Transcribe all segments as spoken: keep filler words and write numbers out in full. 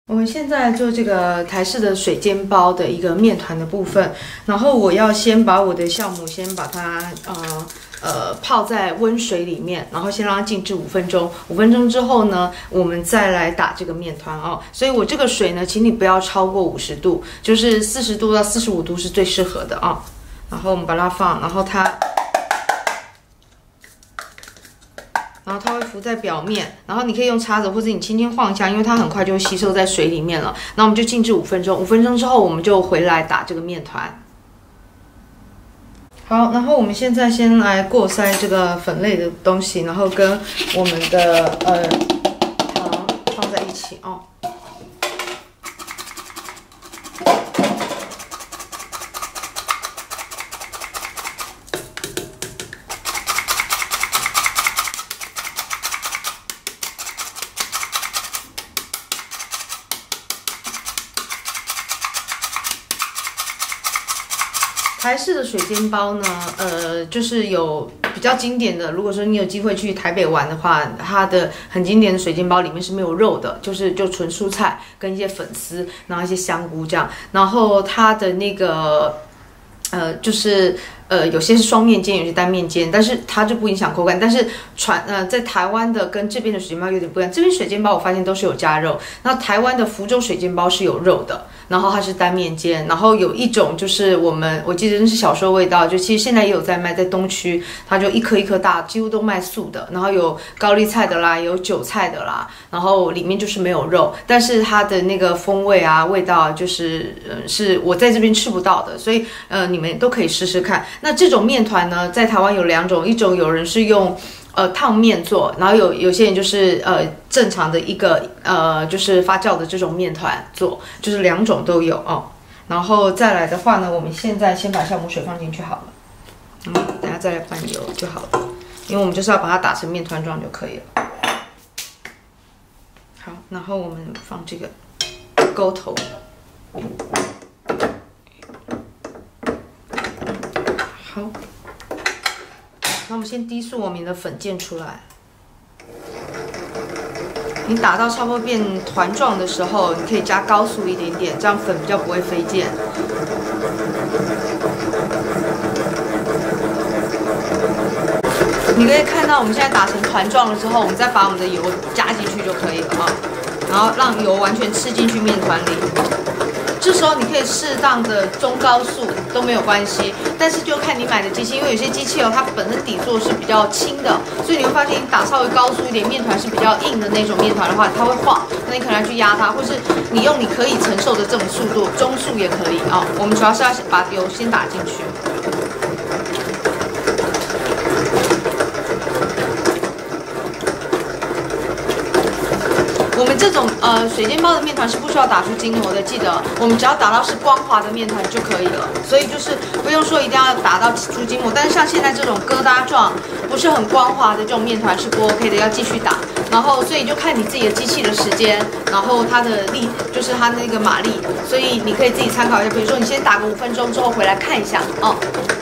我们现在做这个台式的水煎包的一个面团的部分，然后我要先把我的酵母先把它呃呃泡在温水里面，然后先让它静置五分钟。五分钟之后呢，我们再来打这个面团哦。所以我这个水呢，请你不要超过五十度，就是四十度到四十五度是最适合的啊、哦。然后我们把它放，然后它。 然后它会浮在表面，然后你可以用叉子或者你轻轻晃一下，因为它很快就会吸收在水里面了。那我们就静置五分钟，五分钟之后我们就回来打这个面团。好，然后我们现在先来过筛这个粉类的东西，然后跟我们的呃糖放在一起哦。 台式的水煎包呢，呃，就是有比较经典的。如果说你有机会去台北玩的话，它的很经典的水煎包里面是没有肉的，就是就纯蔬菜跟一些粉丝，然后一些香菇这样。然后它的那个，呃，就是呃，有些是双面煎，有些单面煎，但是它就不影响口感。但是传呃，在台湾的跟这边的水煎包有点不一样。这边水煎包我发现都是有加肉，那台湾的福州水煎包是有肉的。 然后它是单面煎，然后有一种就是我们我记得那是小时候味道，就其实现在也有在卖，在东区，它就一颗一颗大，几乎都卖素的。然后有高丽菜的啦，有韭菜的啦，然后里面就是没有肉，但是它的那个风味啊、味道啊，就是呃是我在这边吃不到的，所以呃你们都可以试试看。那这种面团呢，在台湾有两种，一种有人是用。 呃，烫面做，然后有有些人就是呃正常的一个呃就是发酵的这种面团做，就是两种都有哦。然后再来的话呢，我们现在先把酵母水放进去好了，嗯，等下再来拌油就好了，因为我们就是要把它打成面团状就可以了。好，然后我们放这个钩头，好。 那我们先低速，我们的粉溅出来。你打到差不多变团状的时候，你可以加高速一点点，这样粉比较不会飞溅。你可以看到我们现在打成团状了之后，我们再把我们的油加进去就可以了啊，然后让油完全吃进去面团里。 这时候你可以适当的中高速都没有关系，但是就看你买的机器，因为有些机器哦，它本身底座是比较轻的，所以你会发现你打稍微高速一点，面团是比较硬的那种面团的话，它会晃，那你可能要去压它，或是你用你可以承受的这种速度，中速也可以啊、哦。我们主要是要把油先打进去。 我们这种呃水煎包的面团是不需要打出筋膜的，记得我们只要打到是光滑的面团就可以了，所以就是不用说一定要打到出筋膜。但是像现在这种疙瘩状不是很光滑的这种面团是不 OK 的，要继续打。然后所以就看你自己的机器的时间，然后它的力就是它那个马力，所以你可以自己参考一下。比如说你先打个五分钟之后回来看一下哦。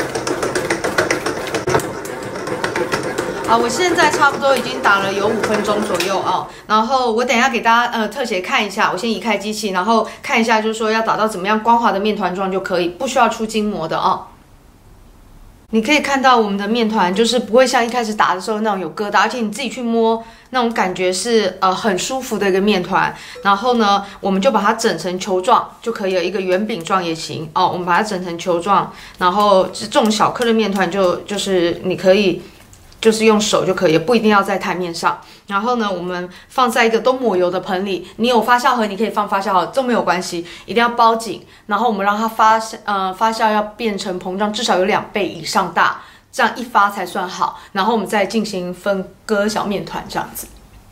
啊，我现在差不多已经打了有五分钟左右啊，然后我等一下给大家呃特写看一下，我先移开机器，然后看一下就是说要打到怎么样光滑的面团状就可以，不需要出筋膜的啊。你可以看到我们的面团就是不会像一开始打的时候那种有疙瘩，而且你自己去摸那种感觉是呃很舒服的一个面团。然后呢，我们就把它整成球状就可以了，一个圆饼状也行哦。我们把它整成球状，然后这种小颗的面团就就是你可以。 就是用手就可以，不一定要在台面上。然后呢，我们放在一个都抹油的盆里。你有发酵盒，你可以放发酵盒都没有关系，一定要包紧。然后我们让它发呃发酵要变成膨胀，至少有两倍以上大，这样一发才算好。然后我们再进行分割小面团，这样子。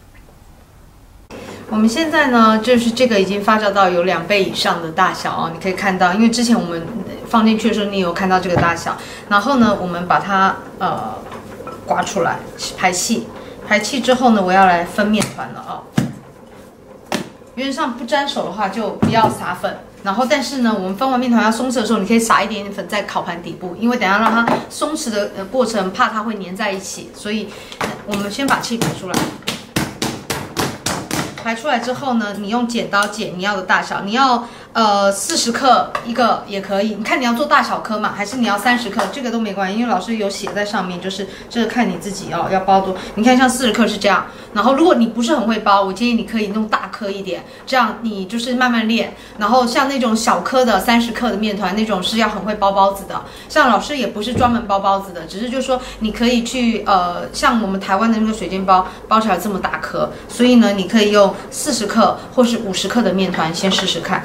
我们现在呢，就是这个已经发酵到有两倍以上的大小哦，你可以看到，因为之前我们放进去的时候，你有看到这个大小。然后呢，我们把它呃。 刮出来排气，排气之后呢，我要来分面团了啊、哦。原则上不沾手的话就不要撒粉，然后但是呢，我们分完面团要松弛的时候，你可以撒一点点粉在烤盘底部，因为等一下让它松弛的过程，怕它会粘在一起，所以我们先把气排出来。排排出来之后呢，你用剪刀剪你要的大小，你要呃四十克一个也可以，你看你要做大小颗嘛，还是你要三十克，这个都没关系，因为老师有写在上面，就是这个看你自己哦要包多。你看像四十克是这样，然后如果你不是很会包，我建议你可以弄大颗一点，这样你就是慢慢练。然后像那种小颗的三十克的面团，那种是要很会包包子的。像老师也不是专门包包子的，只是就是说你可以去呃像我们台湾的那个水煎包包起来这么大颗，所以呢你可以用四十克或是五十克的面团先试试看。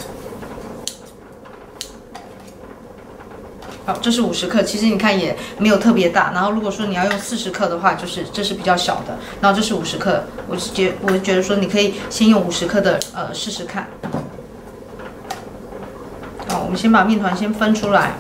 好，这是五十克，其实你看也没有特别大。然后如果说你要用四十克的话，就是这是比较小的。然后这是五十克，我是觉我觉得说你可以先用五十克的呃试试看。好，我们先把面团先分出来。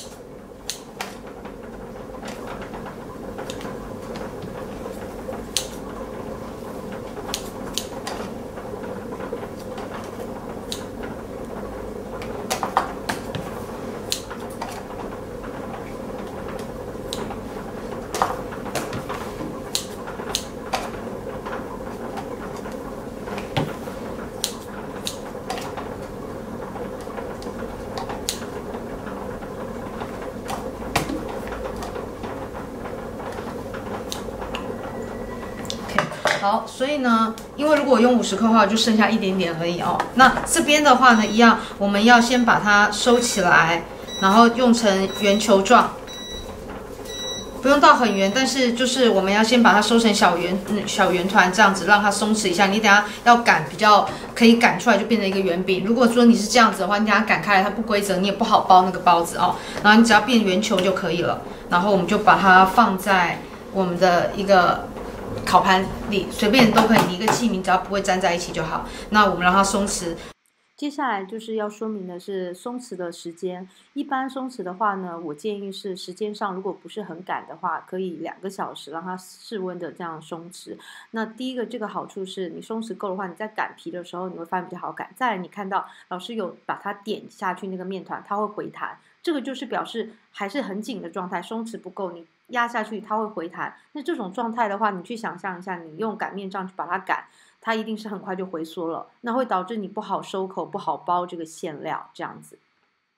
好，所以呢，因为如果用五十克的话，就剩下一点点而已哦。那这边的话呢，一样，我们要先把它收起来，然后用成圆球状，不用到很圆，但是就是我们要先把它收成小圆、嗯、小圆团，这样子让它松弛一下。你等下要擀比较可以擀出来，就变成一个圆饼。如果说你是这样子的话，你等下擀开来它不规则，你也不好包那个包子哦。然后你只要变圆球就可以了。然后我们就把它放在我们的一个烤盘里，随便都可以，你一个器皿只要不会粘在一起就好。那我们让它松弛。 接下来就是要说明的是松弛的时间。一般松弛的话呢，我建议是时间上如果不是很赶的话，可以两个小时让它室温的这样松弛。那第一个这个好处是你松弛够的话，你在擀皮的时候你会发现比较好擀。再来你看到老师有把它点下去那个面团，它会回弹，这个就是表示还是很紧的状态，松弛不够，你压下去它会回弹。那这种状态的话，你去想象一下，你用擀面杖去把它擀，它一定是很快就回缩了，那会导致你不好收口，不好包这个馅料，这样子。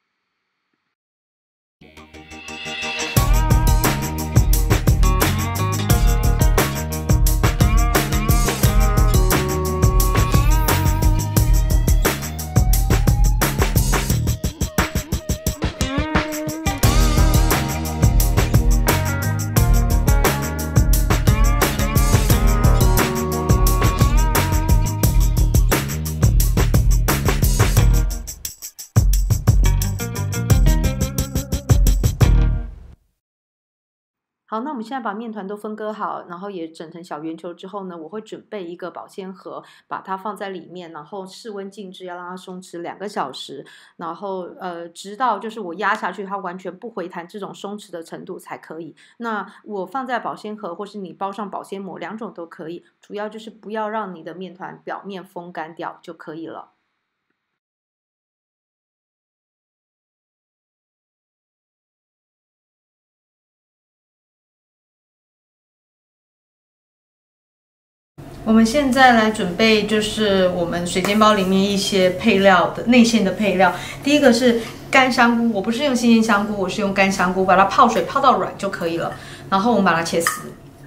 好，那我们现在把面团都分割好，然后也整成小圆球之后呢，我会准备一个保鲜盒，把它放在里面，然后室温静置，要让它松弛两个小时，然后呃，直到就是我压下去它完全不回弹这种松弛的程度才可以。那我放在保鲜盒，或是你包上保鲜膜，两种都可以，主要就是不要让你的面团表面风干掉就可以了。 我们现在来准备，就是我们水煎包里面一些配料的内馅的配料。第一个是干香菇，我不是用新鲜香菇，我是用干香菇，把它泡水泡到软就可以了。然后我们把它切丝。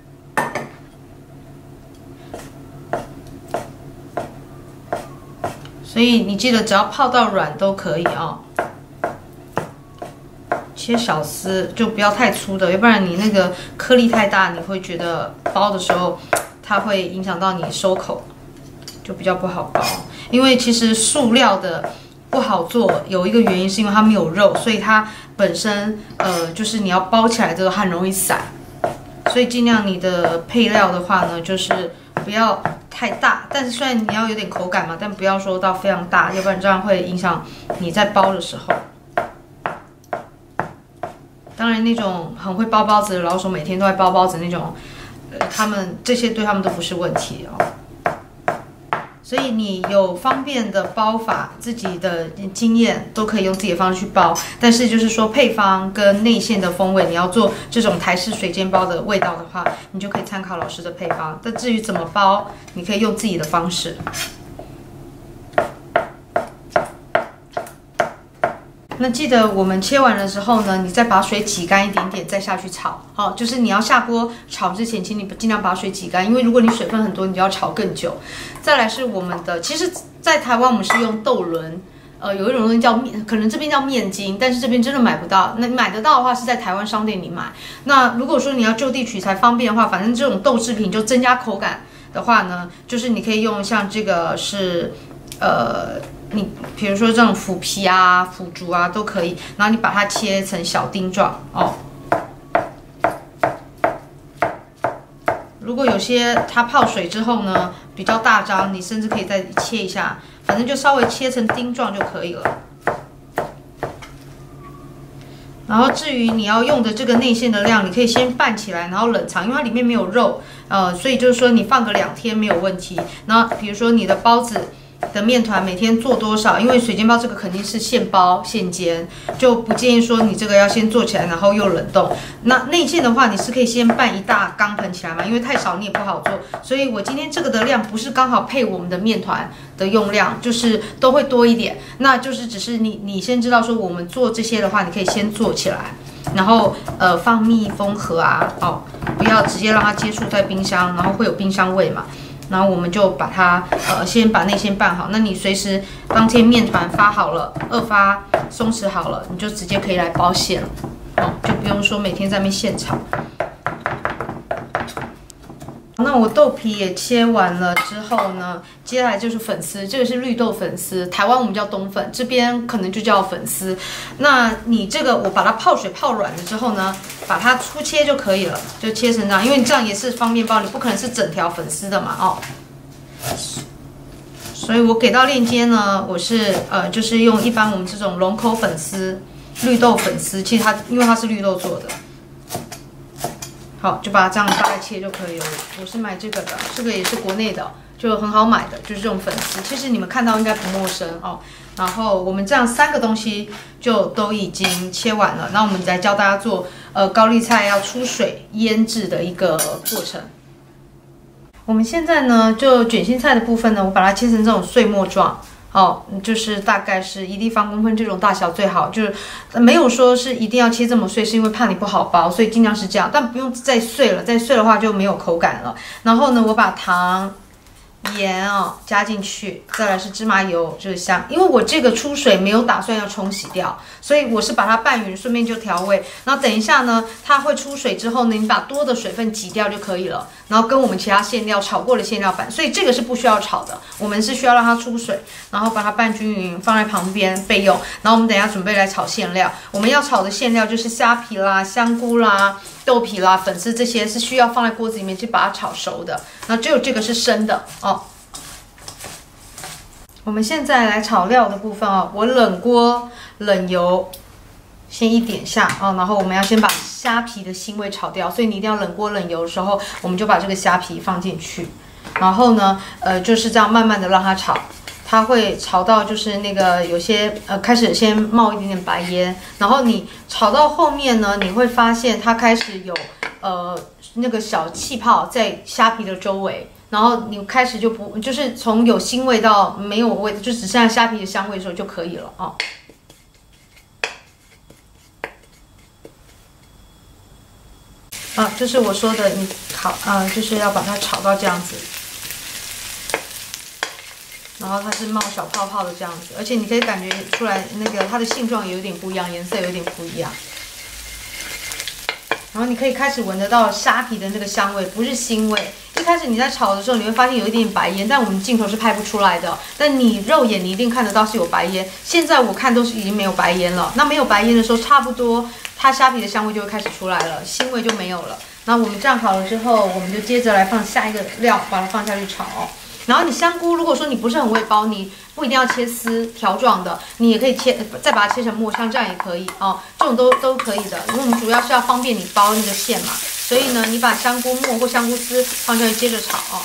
所以你记得只要泡到软都可以啊、哦。切小丝，就不要太粗的，要不然你那个颗粒太大，你会觉得包的时候。它会影响到你收口，就比较不好包。因为其实塑料的不好做，有一个原因是因为它没有肉，所以它本身呃就是你要包起来这个很容易散。所以尽量你的配料的话呢，就是不要太大，但是虽然你要有点口感嘛，但不要说到非常大，要不然这样会影响你在包的时候。当然，那种很会包包子的老手，每天都在包包子那种。他们这些对他们都不是问题哦，所以你有方便的包法，自己的经验都可以用自己的方式去包。但是就是说配方跟内馅的风味，你要做这种台式水煎包的味道的话，你就可以参考老师的配方。但至于怎么包，你可以用自己的方式。 那记得我们切完了之后呢，你再把水挤干一点点，再下去炒。好、哦，就是你要下锅炒之前，请你尽量把水挤干，因为如果你水分很多，你就要炒更久。再来是我们的，其实，在台湾我们是用豆轮。呃，有一种东西叫面，可能这边叫面筋，但是这边真的买不到。那你买得到的话，是在台湾商店里买。那如果说你要就地取材方便的话，反正这种豆制品就增加口感的话呢，就是你可以用像这个是，呃，你比如说这种腐皮啊、腐竹啊都可以，然后你把它切成小丁状哦。如果有些它泡水之后呢比较大张，你甚至可以再切一下。反正就稍微切成丁状就可以了。然后至于你要用的这个内馅的量，你可以先拌起来，然后冷藏，因为它里面没有肉，呃，所以就是说你放个两天没有问题。然后比如说你的包子的面团每天做多少？因为水煎包这个肯定是现包现煎，就不建议说你这个要先做起来，然后又冷冻。那内馅的话，你是可以先拌一大缸盆起来嘛，因为太少你也不好做。所以我今天这个的量不是刚好配我们的面团的用量，就是都会多一点。那就是只是你你先知道说我们做这些的话，你可以先做起来，然后呃放密封盒啊，哦，不要直接让它接触在冰箱，然后会有冰箱味嘛。然后我们就把它呃先把内馅拌好，那你随时当天面团发好了，二发松弛好了，你就直接可以来包馅了，哦，就不用说每天在那边现炒。那我豆皮也切完了之后呢，接下来就是粉丝，这个是绿豆粉丝，台湾我们叫冬粉，这边可能就叫粉丝。那你这个我把它泡水泡软了之后呢，把它粗切就可以了，就切成这样，因为你这样也是方便包，你不可能是整条粉丝的嘛，哦。所以我给到链接呢，我是呃就是用一般我们这种龙口粉丝、绿豆粉丝，其实它因为它是绿豆做的。好，就把它这样大概切就可以了。我是买这个的，这个也是国内的，就很好买的，就是这种粉丝。其实你们看到应该不陌生哦。然后我们这样三个东西就都已经切完了，那我们来教大家做呃高丽菜要出水腌制的一个过程。我们现在呢，就卷心菜的部分呢，我把它切成这种碎末状。哦，就是大概是一立方公分这种大小最好，就是没有说是一定要切这么碎，是因为怕你不好包，所以尽量是这样，但不用再碎了，再碎的话就没有口感了。然后呢，我把糖、盐哦加进去，再来是芝麻油，这个香。因为我这个出水没有打算要冲洗掉，所以我是把它拌匀，顺便就调味。然后等一下呢，它会出水之后呢，你把多的水分挤掉就可以了。然后跟我们其他馅料炒过的馅料拌，所以这个是不需要炒的，我们是需要让它出水，然后把它拌均匀，放在旁边备用。然后我们等一下准备来炒馅料，我们要炒的馅料就是虾皮啦、香菇啦、豆皮啦、粉丝这些是需要放在锅子里面去把它炒熟的。那只有这个是生的哦。我们现在来炒料的部分哦，我冷锅冷油。先一点下啊，然后我们要先把虾皮的腥味炒掉，所以你一定要冷锅冷油的时候，我们就把这个虾皮放进去，然后呢，呃，就是这样慢慢的让它炒，它会炒到就是那个有些呃开始先冒一点点白烟，然后你炒到后面呢，你会发现它开始有呃那个小气泡在虾皮的周围。然后你开始就不就是从有腥味到没有味，就只剩下虾皮的香味的时候就可以了啊。啊，这是我说的，你烤啊，就是要把它炒到这样子，然后它是冒小泡泡的这样子，而且你可以感觉出来那个它的性状也有点不一样，颜色有点不一样。然后你可以开始闻得到虾皮的那个香味，不是腥味。一开始你在炒的时候，你会发现有一点白烟，但我们镜头是拍不出来的。但你肉眼你一定看得到是有白烟。现在我看都是已经没有白烟了。那没有白烟的时候，差不多它虾皮的香味就会开始出来了，腥味就没有了。那我们这样好了之后，我们就接着来放下一个料，把它放下去炒。然后你香菇，如果说你不是很会包，你不一定要切丝条状的，你也可以切，再把它切成末，像这样也可以哦，这种都都可以的。因为我们主要是要方便你包那个馅嘛，所以呢，你把香菇末或香菇丝放下去接着炒哦。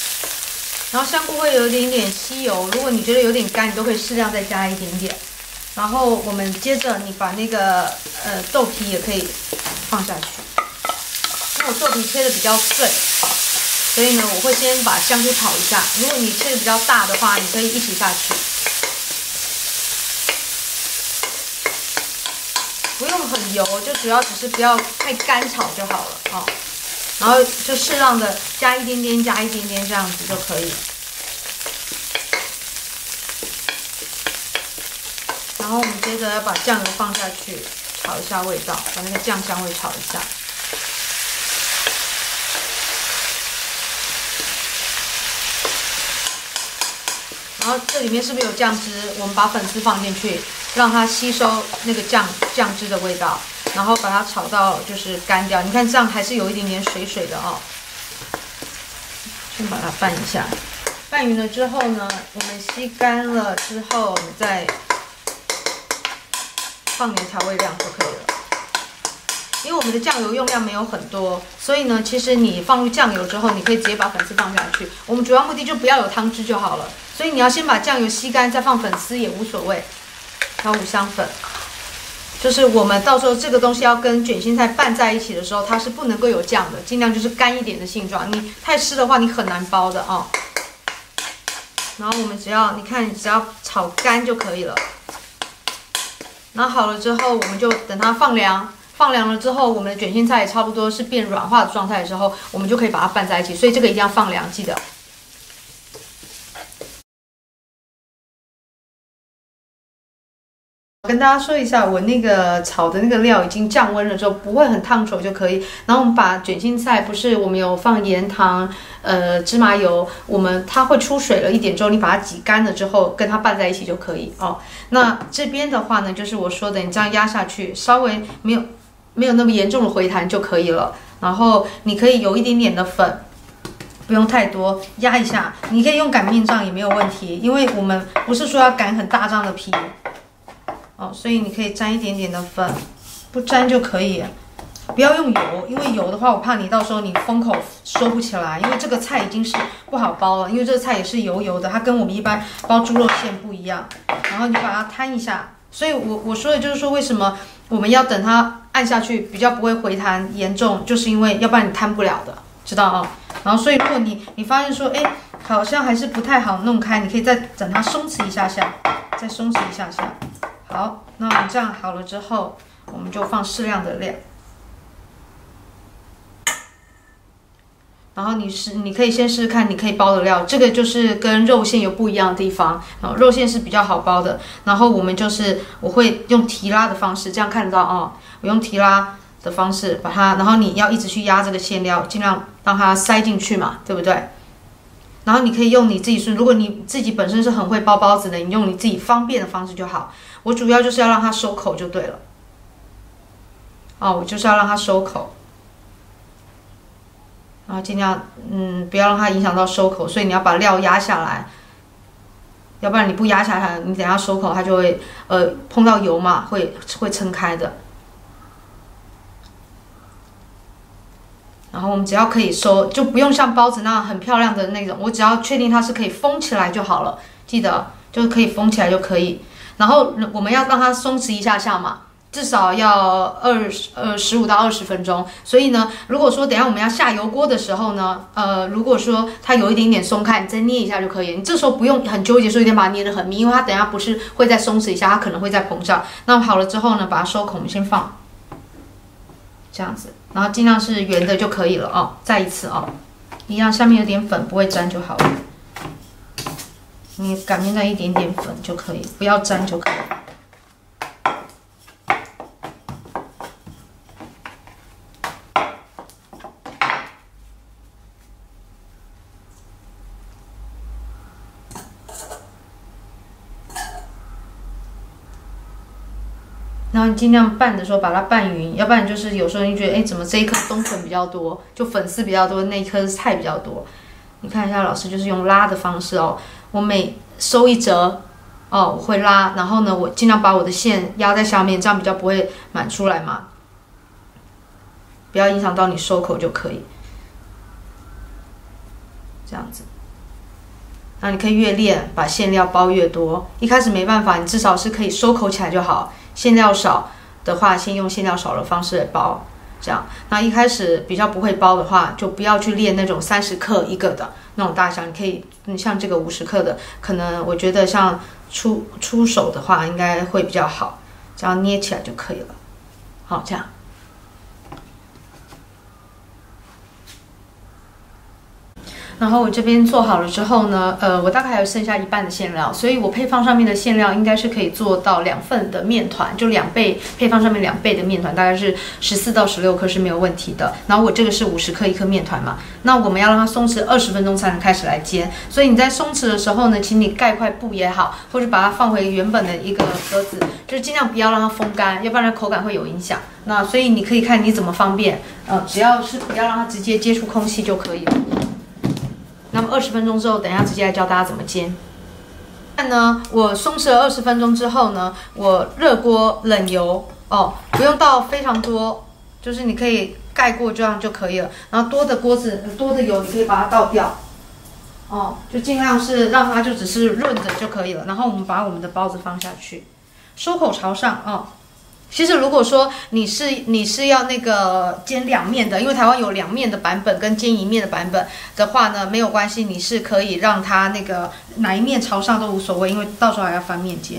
然后香菇会有一点点吸油，如果你觉得有点干，你都可以适量再加一点点。 然后我们接着你把那个呃豆皮也可以放下去，因为我豆皮切的比较碎，所以呢我会先把香菇炒一下。如果你切的比较大的话，你可以一起下去，不用很油，就主要只是不要太干炒就好了哦。然后就适当的加一点点，加一点点这样子就可以。然后我们接着要把酱油放下去，炒一下味道，把那个酱香味炒一下。然后这里面是不是有酱汁？我们把粉丝放进去，让它吸收那个酱酱汁的味道，然后把它炒到就是干掉。你看这样还是有一点点水水的哦。先把它拌一下，拌匀了之后呢，我们吸干了之后，我们再放点调味料就可以了。因为我们的酱油用量没有很多，所以呢，其实你放入酱油之后，你可以直接把粉丝放下去。我们主要目的就不要有汤汁就好了，所以你要先把酱油吸干，再放粉丝也无所谓。还有五香粉，就是我们到时候这个东西要跟卷心菜拌在一起的时候，它是不能够有酱的，尽量就是干一点的性状。你太湿的话，你很难包的哦。然后我们只要你看，只要炒干就可以了。然后好了之后，我们就等它放凉，放凉了之后，我们的卷心菜也差不多是变软化的状态的时候，我们就可以把它拌在一起。所以这个一定要放凉，记得。跟大家说一下，我那个炒的那个料已经降温了之后，不会很烫手就可以。然后我们把卷心菜，不是我们有放盐、糖、呃芝麻油，我们它会出水了一点之后，你把它挤干了之后，跟它拌在一起就可以哦。那这边的话呢，就是我说的，你这样压下去，稍微没有没有那么严重的回弹就可以了。然后你可以有一点点的粉，不用太多，压一下。你可以用擀面杖也没有问题，因为我们不是说要擀很大张的皮。哦，所以你可以沾一点点的粉，不沾就可以，不要用油，因为油的话，我怕你到时候你封口收不起来，因为这个菜已经是不好包了，因为这个菜也是油油的，它跟我们一般包猪肉馅不一样。然后你把它摊一下，所以我我说的就是说，为什么我们要等它按下去比较不会回弹严重，就是因为要不然你摊不了的，知道啊？然后所以如果你你发现说，哎，好像还是不太好弄开，你可以再等它松弛一下下，再松弛一下下。好，那我们这样好了之后，我们就放适量的料。然后你是你可以先试试看，你可以包的料，这个就是跟肉馅有不一样的地方。然后肉馅是比较好包的，然后我们就是我会用提拉的方式，这样看得到哦，我用提拉的方式把它，然后你要一直去压这个馅料，尽量让它塞进去嘛，对不对？然后你可以用你自己顺，如果你自己本身是很会包包子的，你用你自己方便的方式就好。我主要就是要让它收口就对了。哦，我就是要让它收口，然后尽量嗯不要让它影响到收口，所以你要把料压下来，要不然你不压下来，你等下收口它就会呃碰到油嘛，会会撑开的。然后我们只要可以收，就不用像包子那样很漂亮的那种，我只要确定它是可以封起来就好了。记得就是可以封起来就可以。然后我们要让它松弛一下下嘛，至少要二十呃十五到二十分钟。所以呢，如果说等一下我们要下油锅的时候呢，呃，如果说它有一点点松开，你再捏一下就可以。你这时候不用很纠结，说一定把它捏得很密，因为它等一下不是会再松弛一下，它可能会再膨胀。那好了之后呢，把它收口，我们先放这样子，然后尽量是圆的就可以了哦。再一次哦，一样下面有点粉不会沾就好了。你擀面杖一点点粉就可以，不要沾就可以。然后你尽量拌的时候把它拌匀，要不然就是有时候你觉得，哎，怎么这一颗冬粉比较多，就粉丝比较多，那一颗菜比较多。你看一下，老师就是用拉的方式哦。我每收一折，哦，我会拉，然后呢，我尽量把我的线压在下面，这样比较不会满出来嘛，不要影响到你收口就可以。这样子， 那你可以越练，把馅料包越多。一开始没办法，你至少是可以收口起来就好。馅料少的话，先用馅料少的方式来包，这样。那一开始比较不会包的话，就不要去练那种三十克一个的那种大小。你可以，你像这个五十克的，可能我觉得像出出手的话，应该会比较好。这样捏起来就可以了。好，这样。然后我这边做好了之后呢，呃，我大概还有剩下一半的馅料，所以我配方上面的馅料应该是可以做到两份的面团，就两倍配方上面两倍的面团，大概是十四到十六克是没有问题的。然后我这个是五十克一颗面团嘛，那我们要让它松弛二十分钟才能开始来煎，所以你在松弛的时候呢，请你盖块布也好，或者把它放回原本的一个盒子，就是尽量不要让它风干，要不然口感会有影响。那所以你可以看你怎么方便，呃，只要是不要让它直接接触空气就可以了。那么二十分钟之后，等一下直接来教大家怎么煎。看呢，我松弛了二十分钟之后呢，我热锅冷油哦，不用倒非常多，就是你可以盖过这样就可以了。然后多的锅子多的油，你可以把它倒掉，哦，就尽量是让它就只是润着就可以了。然后我们把我们的包子放下去，收口朝上哦。其实如果说你是你是要那个煎两面的，因为台湾有两面的版本跟煎一面的版本的话呢，没有关系，你是可以让它那个哪一面朝上都无所谓，因为到时候还要翻面煎。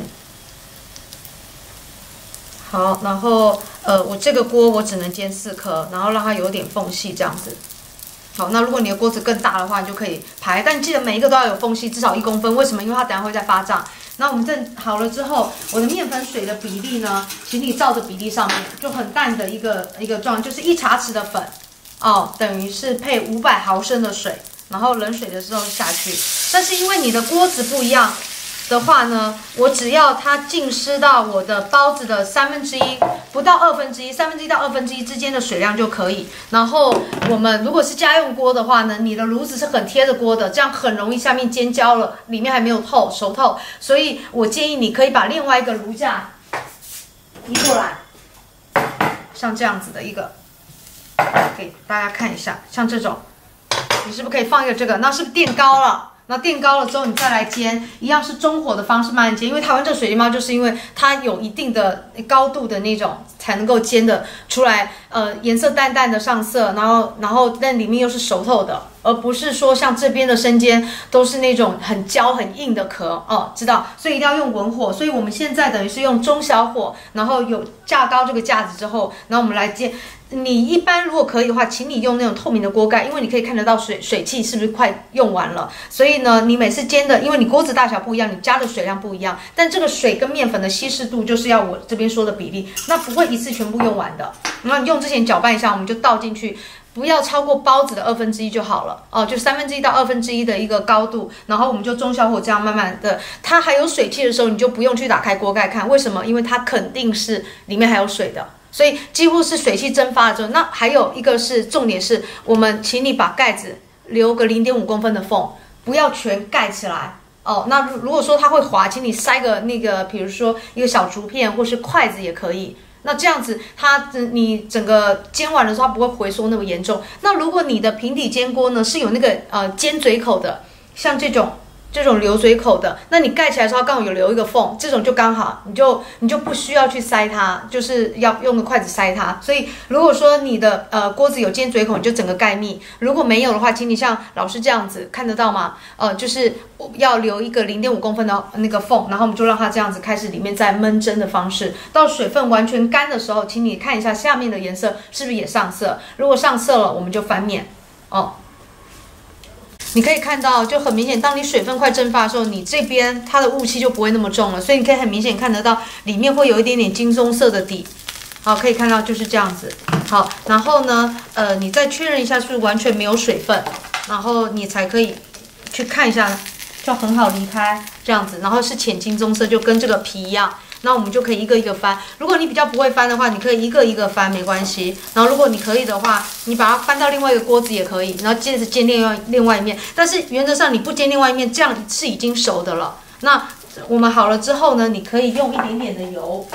好，然后呃，我这个锅我只能煎四颗，然后让它有点缝隙这样子。好，那如果你的锅子更大的话，你就可以排，但记得每一个都要有缝隙，至少一公分。为什么？因为它等下会再发胀。那我们正好了之后，我的面粉水的比例呢，请你照着比例上面，就很淡的一个一个状，就是一茶匙的粉，哦，等于是配五百毫升的水，然后冷水的时候下去。但是因为你的锅子不一样的话呢，我只要它浸湿到我的包子的三分之一，不到二分之一，三分之一到二分之一之间的水量就可以。然后我们如果是家用锅的话呢，你的炉子是很贴着锅的，这样很容易下面煎焦了，里面还没有透熟透。所以我建议你可以把另外一个炉架移过来，像这样子的一个，给大家看一下，像这种，你是不是可以放一个这个？那是不是垫高了？那垫高了之后，你再来煎，一样是中火的方式慢慢煎。因为台湾这个水煎包就是因为它有一定的高度的那种，才能够煎的出来，呃，颜色淡淡的上色，然后然后但里面又是熟透的，而不是说像这边的生煎都是那种很焦很硬的壳哦，知道？所以一定要用文火。所以我们现在等于是用中小火，然后有架高这个架子之后，然后我们来煎。你一般如果可以的话，请你用那种透明的锅盖，因为你可以看得到水水汽是不是快用完了。所以呢，你每次煎的，因为你锅子大小不一样，你加的水量不一样，但这个水跟面粉的稀释度就是要我这边说的比例，那不会一次全部用完的。然后你用之前搅拌一下，我们就倒进去。不要超过包子的二分之一就好了哦，就三分之一到二分之一的一个高度，然后我们就中小火这样慢慢的，它还有水汽的时候，你就不用去打开锅盖看，为什么？因为它肯定是里面还有水的，所以几乎是水汽蒸发了之后。那还有一个是重点是，我们请你把盖子留个零点五公分的缝，不要全盖起来。哦，那如果说它会滑，请你塞个那个，比如说一个小竹片或是筷子也可以。那这样子，它你整个煎完的时候，它不会回缩那么严重。那如果你的平底煎锅呢是有那个呃尖嘴口的，像这种这种流水口的，那你盖起来的时候刚好有留一个缝，这种就刚好，你就你就不需要去塞它，就是要用个筷子塞它。所以如果说你的呃锅子有尖嘴口，你就整个盖密；如果没有的话，请你像老师这样子看得到吗？呃，就是要留一个零点五公分的那个缝，然后我们就让它这样子开始里面再焖蒸的方式，到水分完全干的时候，请你看一下下面的颜色是不是也上色，如果上色了，我们就翻面哦。你可以看到，就很明显，当你水分快蒸发的时候，你这边它的雾气就不会那么重了，所以你可以很明显看得到里面会有一点点金棕色的底。好，可以看到就是这样子。好，然后呢，呃，你再确认一下是不是完全没有水分，然后你才可以去看一下，就很好离开这样子。然后是浅金棕色，就跟这个皮一样。那我们就可以一个一个翻。如果你比较不会翻的话，你可以一个一个翻，没关系。然后如果你可以的话，你把它翻到另外一个锅子也可以，然后接着煎另外另外一面。但是原则上你不煎另外一面，这样是已经熟的了。那我们好了之后呢，你可以用一点点的油。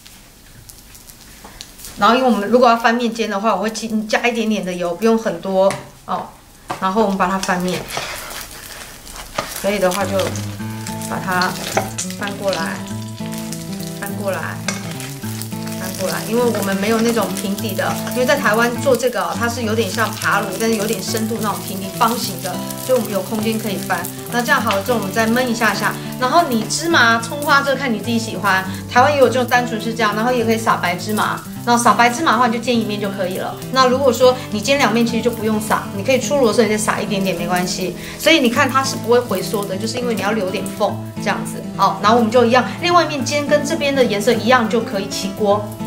然后因为我们如果要翻面煎的话，我会加一点点的油，不用很多哦。然后我们把它翻面。 可以的话就把它翻过来，翻过来。翻过来，因为我们没有那种平底的，因为在台湾做这个、哦，它是有点像爬炉，但是有点深度那种平底方形的，所以我们有空间可以翻。那这样好了之后，我们再焖一下下，然后你芝麻、葱花这个看你自己喜欢，台湾也有这种单纯是这样，然后也可以撒白芝麻。那撒白芝麻的话，你就煎一面就可以了。那如果说你煎两面，其实就不用撒，你可以出炉的时候你再撒一点点没关系。所以你看它是不会回缩的，就是因为你要留点缝这样子。好，然后我们就一样，另外一面煎跟这边的颜色一样就可以起锅。